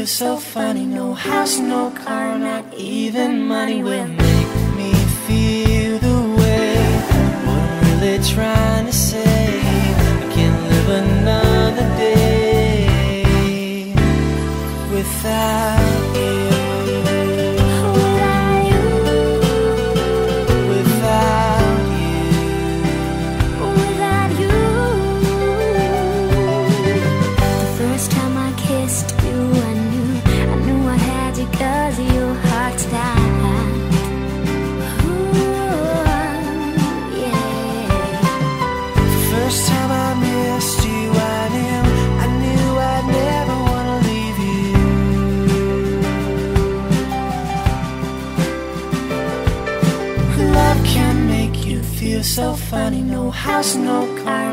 so funny. No house, no car, not even money will make me feel the way. What I'm really trying to say, I can't live another day without you. Cause your heart's down. Ooh, yeah. First time I missed you, I knew I'd never wanna leave you. Love can make you feel so funny. No house, no car,